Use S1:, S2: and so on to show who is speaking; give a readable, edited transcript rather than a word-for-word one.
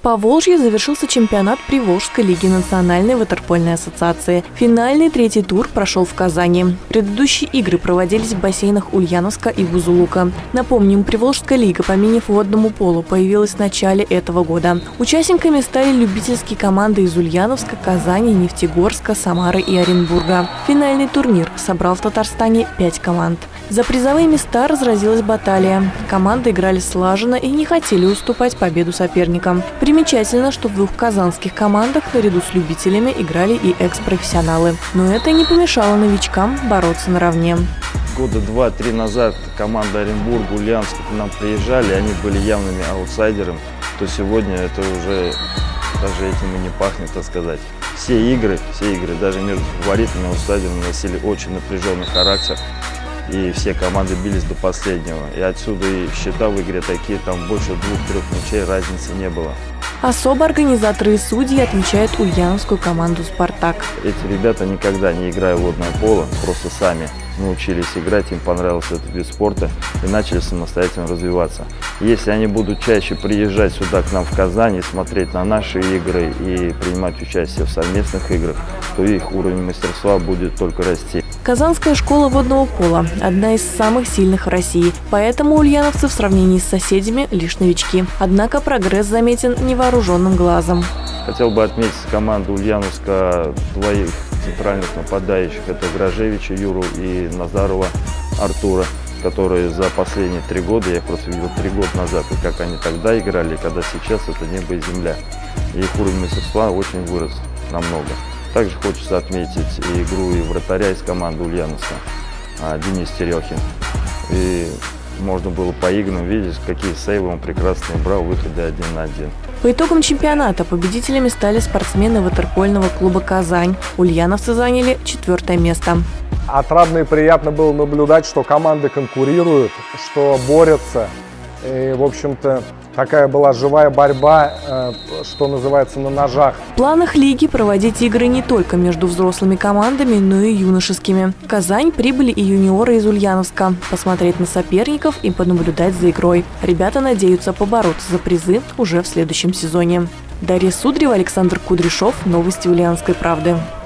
S1: Поволжье завершился чемпионат Приволжской лиги Национальной ватерпольной ассоциации. Финальный третий тур прошел в Казани. Предыдущие игры проводились в бассейнах Ульяновска и Бузулука. Напомним, Приволжская лига по мини-водному полу появилась в начале этого года. Участниками стали любительские команды из Ульяновска, Казани, Нефтегорска, Самары и Оренбурга. Финальный турнир собрал в Татарстане 5 команд. За призовые места разразилась баталия. Команды играли слаженно и не хотели уступать победу соперникам. Примечательно, что в двух казанских командах наряду с любителями играли и экс-профессионалы. Но это не помешало новичкам бороться наравне.
S2: Года 2-3 назад команда Оренбурга, Ульяновска к нам приезжали, они были явными аутсайдерами. То сегодня это уже даже этим и не пахнет, так сказать. Все игры, даже между фаворитами и аутсайдерами носили очень напряженный характер. И все команды бились до последнего. И отсюда и счета в игре такие, там больше 2-3 мячей, разницы не было.
S1: Особо организаторы и судьи отмечают ульяновскую команду «Спартак».
S2: Эти ребята никогда не играя в водное поло, просто сами научились играть, им понравился этот вид спорта и начали самостоятельно развиваться. Если они будут чаще приезжать сюда к нам в Казань и смотреть на наши игры и принимать участие в совместных играх, то их уровень мастерства будет только расти.
S1: Казанская школа водного пола – одна из самых сильных в России, поэтому ульяновцы в сравнении с соседями лишь новички. Однако прогресс заметен невооруженным глазом.
S2: Хотел бы отметить команду Ульяновска двоих центральных нападающих. Это Гражевича Юру и Назарова Артура, которые за последние 3 года, я их просто видел 3 года назад, и как они тогда играли, и когда сейчас, это небо и земля. И их уровень мастерства очень вырос намного. Также хочется отметить и игру и вратаря из команды Ульяновска, Денис Терехин. И можно было по играм видеть, какие сейвы он прекрасно брал в выходе 1 на 1.
S1: По итогам чемпионата победителями стали спортсмены ватерпольного клуба «Казань». Ульяновцы заняли 4-е место.
S3: Отрадно и приятно было наблюдать, что команды конкурируют, что борются. И, в общем-то, такая была живая борьба, что называется, на ножах.
S1: В планах лиги проводить игры не только между взрослыми командами, но и юношескими. В Казань прибыли и юниоры из Ульяновска. Посмотреть на соперников и понаблюдать за игрой. Ребята надеются побороться за призы уже в следующем сезоне. Дарья Судрева, Александр Кудряшов. Новости Ульяновской правды.